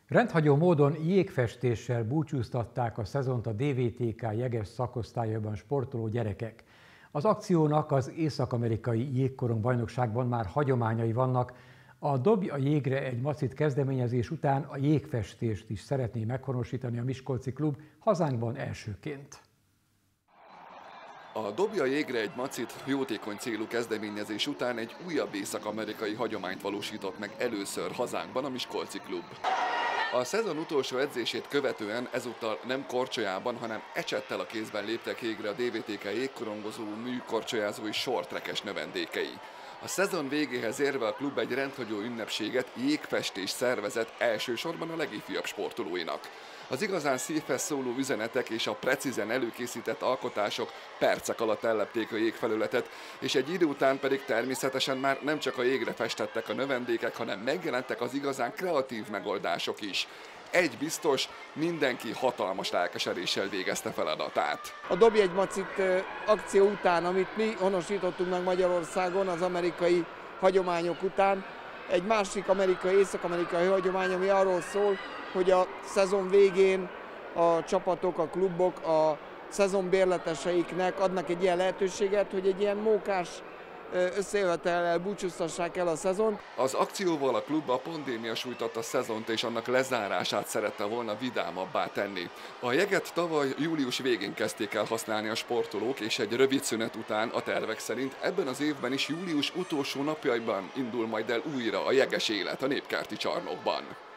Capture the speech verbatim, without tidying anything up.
Rendhagyó módon jégfestéssel búcsúztatták a szezont a dé vé té ká jeges szakosztályában sportoló gyerekek. Az akciónak az észak-amerikai jégkorong bajnokságban már hagyományai vannak. A Dobj a jégre egy macit kezdeményezés után a jégfestést is szeretné meghonosítani a miskolci klub hazánkban elsőként. A Dobj a jégre egy macit jótékony célú kezdeményezés után egy újabb észak-amerikai hagyományt valósított meg először hazánkban a miskolci klub. A szezon utolsó edzését követően ezúttal nem korcsolyában, hanem ecsettel a kézben léptek jégre a dé vé té ká jégkorongozó, műkorcsolyázó és shorttrackes növendékei. A szezon végéhez érve a klub egy rendhagyó ünnepséget, jégfestés szervezett elsősorban a legifjabb sportolóinak. Az igazán szívhez szóló üzenetek és a precízen előkészített alkotások percek alatt ellepték a jégfelületet, és egy idő után pedig természetesen már nem csak a jégre festettek a növendékek, hanem megjelentek az igazán kreatív megoldások is. Egy biztos, mindenki hatalmas lelkesedéssel végezte feladatát. A Dobj egy macit akció után, amit mi honosítottunk meg Magyarországon az amerikai hagyományok után, egy másik amerikai, észak-amerikai hagyomány, ami arról szól, hogy a szezon végén a csapatok, a klubok a szezon bérleteseiknek adnak egy ilyen lehetőséget, hogy egy ilyen mókás összejövetellel búcsúztassák el a szezont. Az akcióval a klub a pandémia sújtotta szezont és annak lezárását szerette volna vidámabbá tenni. A jeget tavaly július végén kezdték el használni a sportolók, és egy rövid szünet után a tervek szerint ebben az évben is július utolsó napjaiban indul majd el újra a jeges élet a Népkerti csarnokban.